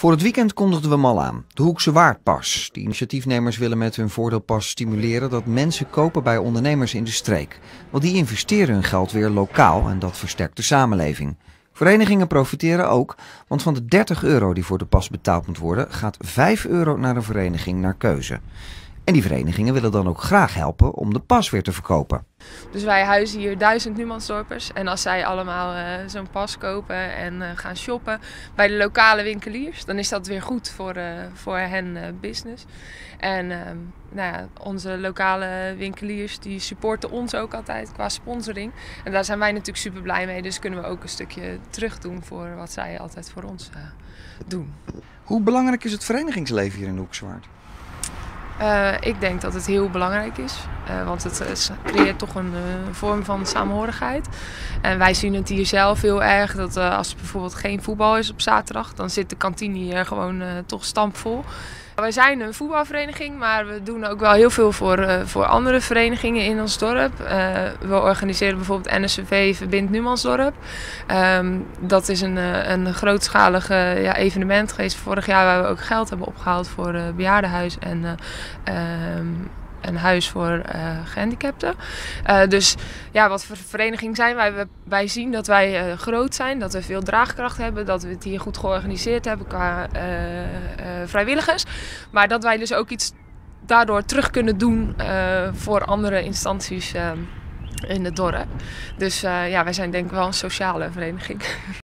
Voor het weekend kondigden we hem al aan. De Hoekse Waardpas. De initiatiefnemers willen met hun voordeelpas stimuleren dat mensen kopen bij ondernemers in de streek. Want die investeren hun geld weer lokaal en dat versterkt de samenleving. Verenigingen profiteren ook, want van de €30 die voor de pas betaald moet worden, gaat €5 naar een vereniging naar keuze. En die verenigingen willen dan ook graag helpen om de pas weer te verkopen. Dus wij huizen hier 1000 Numansdorpers. En als zij allemaal zo'n pas kopen en gaan shoppen bij de lokale winkeliers, dan is dat weer goed voor hen business. En nou ja, onze lokale winkeliers die supporten ons ook altijd qua sponsoring. En daar zijn wij natuurlijk super blij mee. Dus kunnen we ook een stukje terug doen voor wat zij altijd voor ons doen. Hoe belangrijk is het verenigingsleven hier in de Hoekse Waard? Ik denk dat het heel belangrijk is, want het creëert toch een vorm van samenhorigheid. En wij zien het hier zelf heel erg, dat als er bijvoorbeeld geen voetbal is op zaterdag, dan zit de kantine hier gewoon toch stampvol. Wij zijn een voetbalvereniging, maar we doen ook wel heel veel voor andere verenigingen in ons dorp. We organiseren bijvoorbeeld NSCV Verbindt Numansdorp. Dat is een grootschalig evenement geweest vorig jaar waar we ook geld hebben opgehaald voor het bejaardenhuis en een huis voor gehandicapten. Dus ja, wat voor vereniging zijn wij? Wij zien dat wij groot zijn, dat we veel draagkracht hebben, dat we het hier goed georganiseerd hebben qua vrijwilligers. Maar dat wij dus ook iets daardoor terug kunnen doen voor andere instanties in het dorp. Dus ja, wij zijn denk ik wel een sociale vereniging.